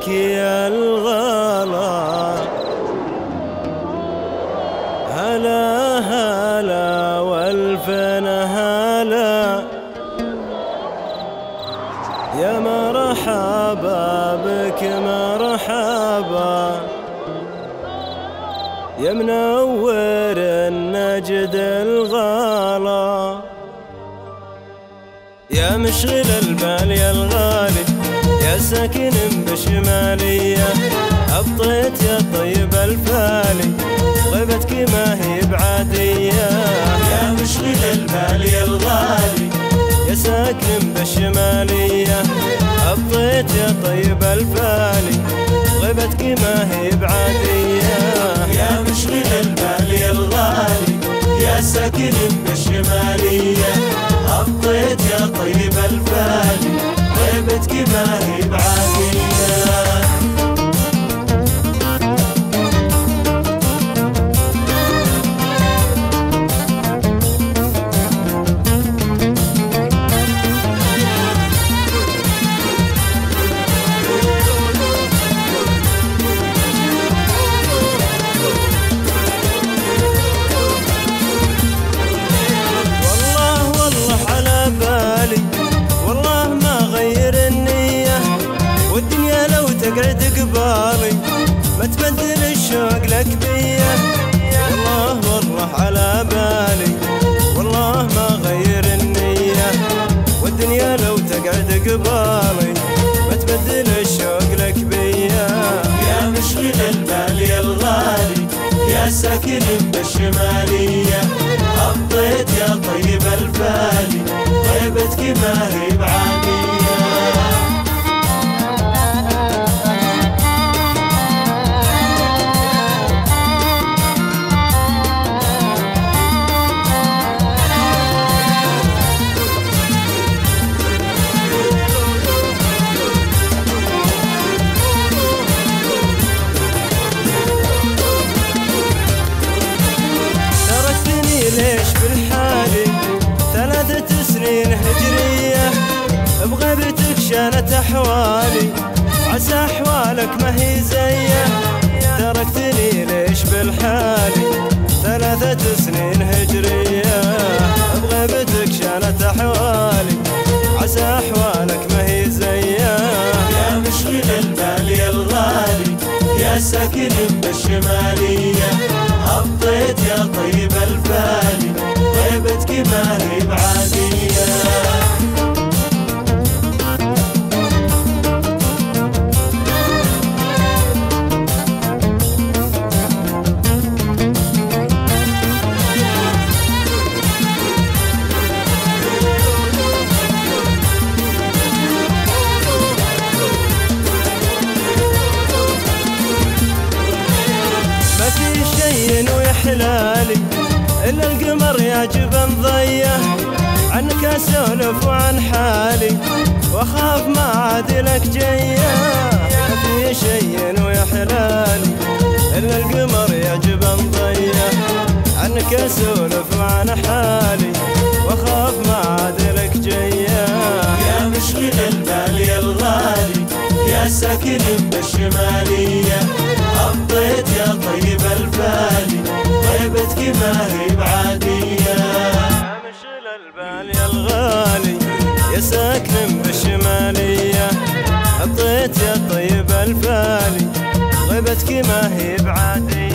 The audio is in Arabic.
بابك يا الغلا. هلا هلا والفين هلا، يا مرحبا بك مرحبا، يا منور النجد الغلا، يا مشغل البال يا الغالي، يا ساكن بشمالية، أبطيت يا طيب الفالي، غيبتك ما هي بعادية. يا مشغل البال يا الغالي، يا ساكن بشمالية، أبطيت يا طيب الفالي، غيبتك ما هي بعادية. يا مشغل البال يا الغالي، يا ساكن بشمالية، أبطيت يا طيب الفالي، غيبتك ما هي بعادية. تقعد قبالي ما تبدل الشوق لك بيه، والله والله على بالي، والله ما غير النية، والدنيا لو تقعد قبالي ما تبدل الشوق لك بيه. يا مشغل البال يا الغالي، يا ساكن بالشمالية، أبطيت يا طيب الفالي، غيبتك ما هي بعادية. ليش بالحالي 3 سنين هجرية، بغيبتك شانت أحوالي، عسى أحوالك ما هي زيه. تركتني ليش بالحالي 3 سنين هجرية، بغيبتك شانت أحوالي، عسى أحوالك ما هي زيه. يا مشغل البال يا الغالي، يا ساكن بالشمالية، أبطيت يا طيب الفالي، غيبتك ما هي بعادية. ما في شي ويحلالي إلا القمر يعجب ضيه، عنك أسولف وعن حالي وأخاف ما عاد لك جيه. ما في شي ويحلالي إلا القمر يعجب ضيه، عنك أسولف وعن حالي وأخاف ما عاد لك جيه. يا مشغل البال يا الغالي، يا ساكن بالشمالية، أبطيت يا طيب الفالي، غيبتك ما هي بعادية. يا مشغل البال يا الغالي، يا ساكن بالشمالية، أبطيت يا طيب الفالي، غيبتك ما هي بعادية.